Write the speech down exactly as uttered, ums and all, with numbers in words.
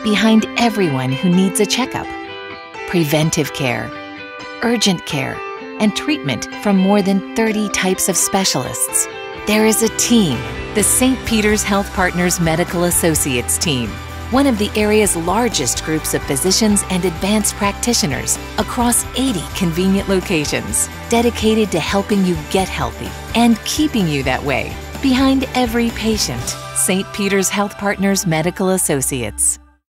behind everyone who needs a checkup. Preventive care, urgent care, and treatment from more than thirty types of specialists. There is a team, the Saint Peter's Health Partners Medical Associates team, one of the area's largest groups of physicians and advanced practitioners across eighty convenient locations, dedicated to helping you get healthy and keeping you that way. Behind every patient, Saint Peter's Health Partners Medical Associates.